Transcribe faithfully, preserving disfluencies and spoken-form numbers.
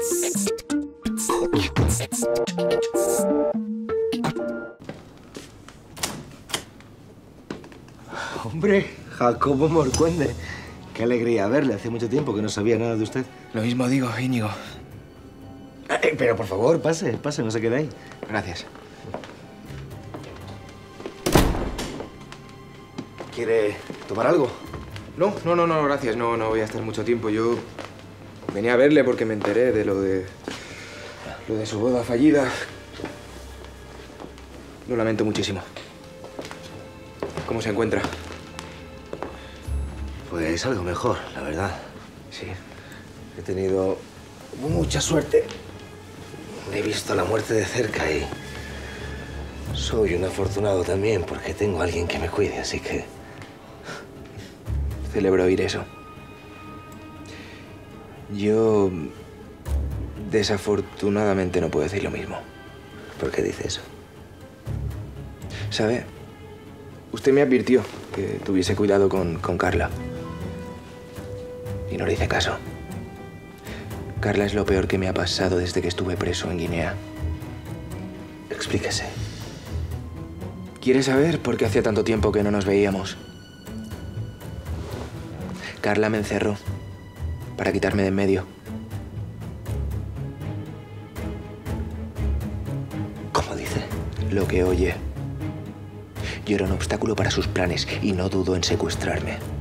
Hombre, Jacobo Morcuende. Qué alegría verle. Hace mucho tiempo que no sabía nada de usted. Lo mismo digo, Íñigo. Eh, pero por favor, pase, pase, no se quede ahí. Gracias. ¿Quiere tomar algo? No, no, no, no, gracias. No, no voy a estar mucho tiempo. Yo venía a verle porque me enteré de lo de... lo de su boda fallida. Lo lamento muchísimo. ¿Cómo se encuentra? Pues algo mejor, la verdad. Sí. He tenido mucha suerte. He visto la muerte de cerca y soy un afortunado también porque tengo a alguien que me cuide, así que... Celebro oír eso. Yo, desafortunadamente, no puedo decir lo mismo. ¿Por qué dice eso? ¿Sabe? Usted me advirtió que tuviese cuidado con, con Carla. Y no le hice caso. Carla es lo peor que me ha pasado desde que estuve preso en Guinea. Explíquese. ¿Quiere saber por qué hacía tanto tiempo que no nos veíamos? Carla me encerró para quitarme de en medio. ¿Cómo dice? Lo que oye. Yo era un obstáculo para sus planes y no dudó en secuestrarme.